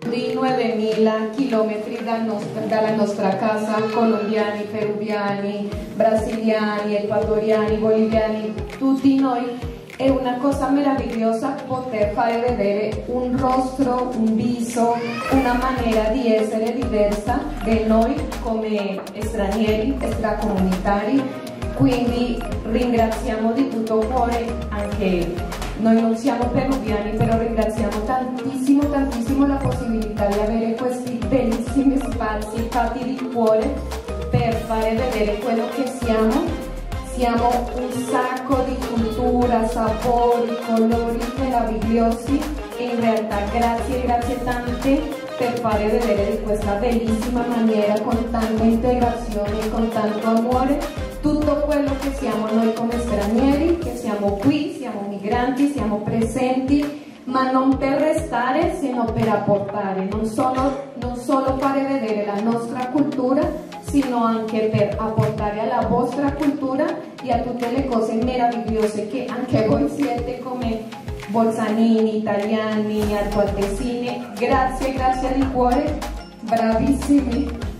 Di 9.000 chilometri dalla nostra casa, colombiani, peruviani, brasiliani, ecuatoriani, boliviani, tutti noi. È una cosa meravigliosa poter fare vedere un rostro, un viso, una maniera di essere diversa di noi come stranieri, extracomunitari. Quindi ringraziamo di tutto cuore anche noi non siamo peruviani, però ringraziamo tantissimo la possibilità di avere questi bellissimi spazi fatti di cuore per fare vedere quello che siamo. Siamo un sacco di cultura, sapori, colori meravigliosi e in realtà grazie tante per fare vedere di questa bellissima maniera, con tanta integrazione, con tanto amore, tutto quello che siamo noi come stranieri, che siamo qui, siamo migranti, siamo presenti, ma non per restare, sino per apportare, non solo fare vedere la nostra cultura, sino anche per apportare alla vostra cultura e a tutte le cose meravigliose che anche voi siete come Bolzanini, italiani, altoatesini. Grazie di cuore, bravissimi.